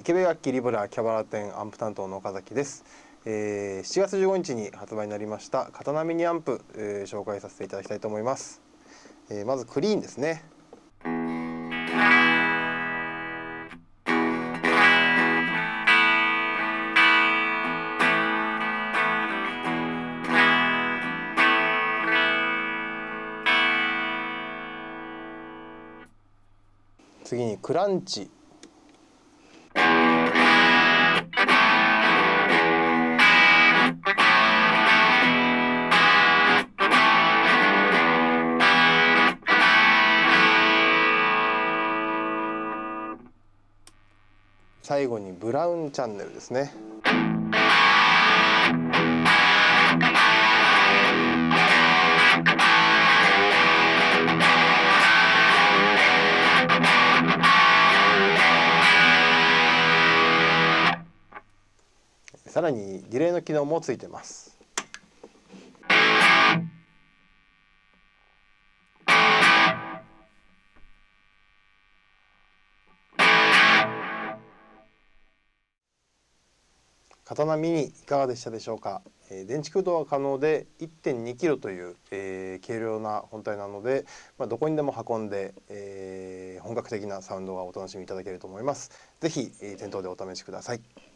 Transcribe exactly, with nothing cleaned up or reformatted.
池部楽器リブラキャバラ店アンプ担当の岡崎です。えー、しちがつじゅうごにちに発売になりました刀ミニアンプ、えー、紹介させていただきたいと思います。えー、まずクリーンですね。次にクランチ。最後にブラウンチャンネルですね。さらにディレイの機能もついてます。刀ミニいかがでしたでしょうか。えー、電池駆動は可能で いってんにキロという、えー、軽量な本体なので、まあ、どこにでも運んで、えー、本格的なサウンドがお楽しみいただけると思います。ぜひ、えー、店頭でお試しください。